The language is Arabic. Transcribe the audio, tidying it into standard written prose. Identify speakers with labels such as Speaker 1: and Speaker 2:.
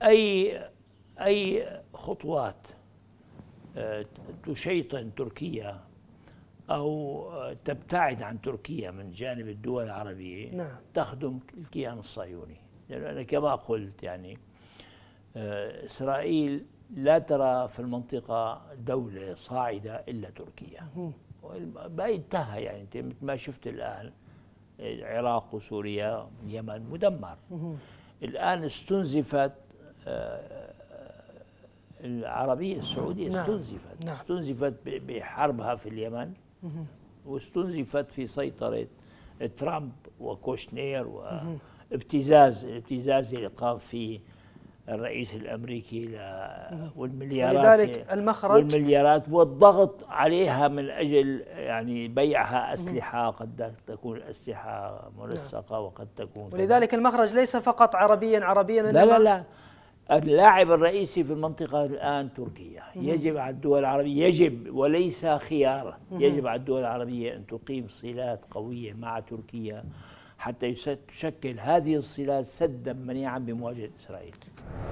Speaker 1: أي أي خطوات تشيطن تركيا أو تبتعد عن تركيا من جانب الدول العربية
Speaker 2: نعم.
Speaker 1: تخدم الكيان الصهيوني، لأن أنا كما قلت يعني إسرائيل لا ترى في المنطقة دولة صاعدة إلا تركيا، باقي انتهى. يعني أنت مثل ما شفت الآن العراق وسوريا اليمن مدمر. الآن استنزفت العربية السعودية، استنزفت.
Speaker 2: نعم.
Speaker 1: استنزفت بحربها في اليمن، واستنزفت في سيطرة ترامب وكوشنير وابتزاز اللي قام فيه الرئيس الأمريكي والمليارات والضغط عليها من أجل يعني بيعها أسلحة، قد تكون الأسلحة منسقة وقد تكون
Speaker 2: ولذلك المخرج ليس فقط عربيا
Speaker 1: لا اللاعب الرئيسي في المنطقة الآن تركيا. يجب على الدول العربية، يجب وليس خيارا، يجب على الدول العربية أن تقيم صلات قوية مع تركيا حتى تشكل هذه الصلات سدا منيعا بمواجهة إسرائيل.